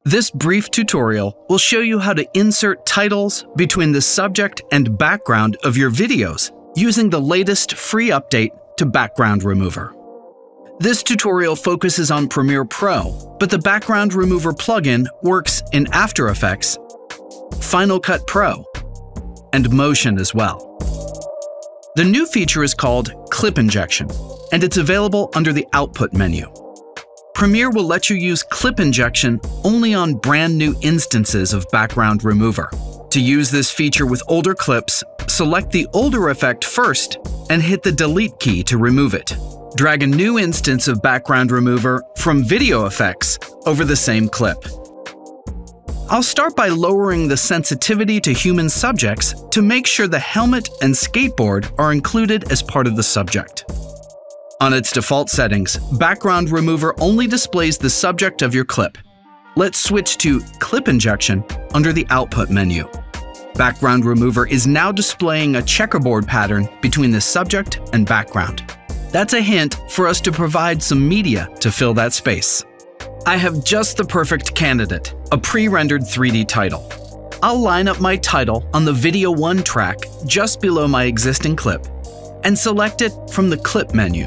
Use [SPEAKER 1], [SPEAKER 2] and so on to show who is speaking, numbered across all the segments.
[SPEAKER 1] This brief tutorial will show you how to insert titles between the subject and background of your videos using the latest free update to Background Remover. This tutorial focuses on Premiere Pro, but the Background Remover plugin works in After Effects, Final Cut Pro, and Motion as well. The new feature is called Clip Injection, and it's available under the Output menu. Premiere will let you use clip injection only on brand new instances of Background Remover. To use this feature with older clips, select the older effect first and hit the Delete key to remove it. Drag a new instance of Background Remover from Video Effects over the same clip. I'll start by lowering the sensitivity to human subjects to make sure the helmet and skateboard are included as part of the subject. On its default settings, Background Remover only displays the subject of your clip. Let's switch to Clip Injection under the Output menu. Background Remover is now displaying a checkerboard pattern between the subject and background. That's a hint for us to provide some media to fill that space. I have just the perfect candidate, a pre-rendered 3D title. I'll line up my title on the Video 1 track just below my existing clip and select it from the Clip menu.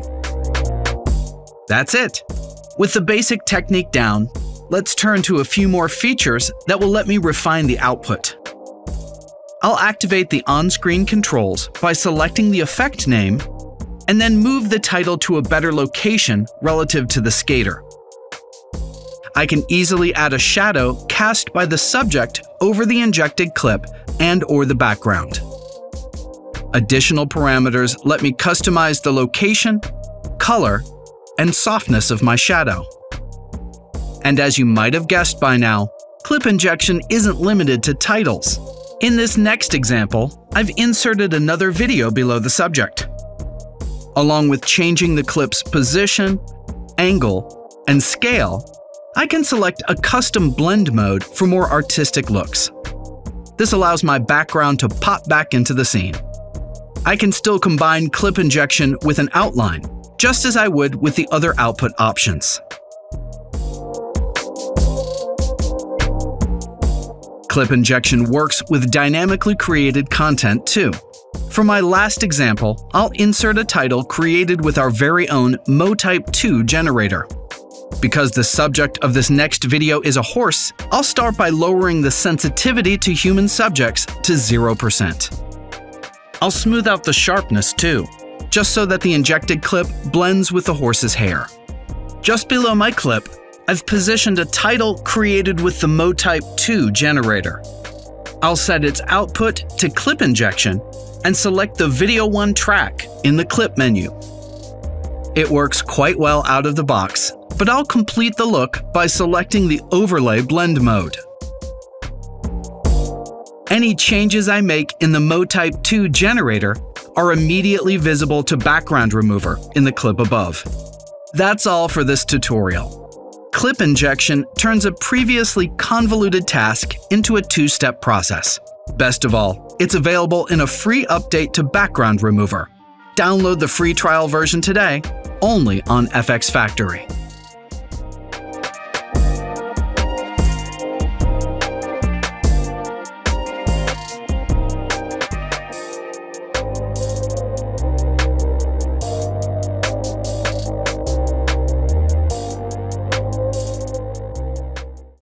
[SPEAKER 1] That's it. With the basic technique down, let's turn to a few more features that will let me refine the output. I'll activate the on-screen controls by selecting the effect name and then move the title to a better location relative to the skater. I can easily add a shadow cast by the subject over the injected clip and/or the background. Additional parameters let me customize the location, color, and softness of my shadow. And as you might have guessed by now, clip injection isn't limited to titles. In this next example, I've inserted another video below the subject. Along with changing the clip's position, angle, and scale, I can select a custom blend mode for more artistic looks. This allows my background to pop back into the scene. I can still combine clip injection with an outline, just as I would with the other output options. Clip injection works with dynamically created content too. For my last example, I'll insert a title created with our very own MoType 2 generator. Because the subject of this next video is a horse, I'll start by lowering the sensitivity to human subjects to 0%. I'll smooth out the sharpness too, just so that the injected clip blends with the horse's hair. Just below my clip, I've positioned a title created with the MoType 2 generator. I'll set its output to clip injection and select the Video 1 track in the clip menu. It works quite well out of the box, but I'll complete the look by selecting the Overlay Blend mode. Any changes I make in the MoType 2 generator are immediately visible to Background Remover in the clip above. That's all for this tutorial. Clip injection turns a previously convoluted task into a two-step process. Best of all, it's available in a free update to Background Remover. Download the free trial version today, only on FxFactory.